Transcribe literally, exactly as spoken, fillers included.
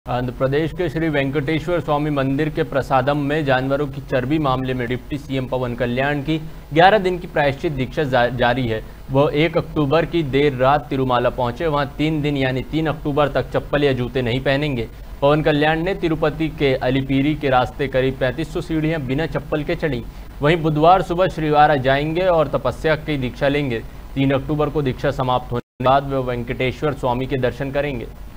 आंध्र प्रदेश के श्री वेंकटेश्वर स्वामी मंदिर के प्रसादम में जानवरों की चर्बी मामले में डिप्टी सीएम पवन कल्याण की ग्यारह दिन की प्रायश्चित दीक्षा जा, जारी है। वह एक अक्टूबर की देर रात तिरुमाला पहुंचे। वहां तीन दिन यानी तीन अक्टूबर तक चप्पल या जूते नहीं पहनेंगे। पवन कल्याण ने तिरुपति के अलीपीरी के रास्ते करीब पैंतीस सौ सीढ़ियां बिना चप्पल के चढ़ी। वहीं बुधवार सुबह श्रीवारा जाएंगे और तपस्या की दीक्षा लेंगे। तीन अक्टूबर को दीक्षा समाप्त होने के बाद वे वेंकटेश्वर स्वामी के दर्शन करेंगे।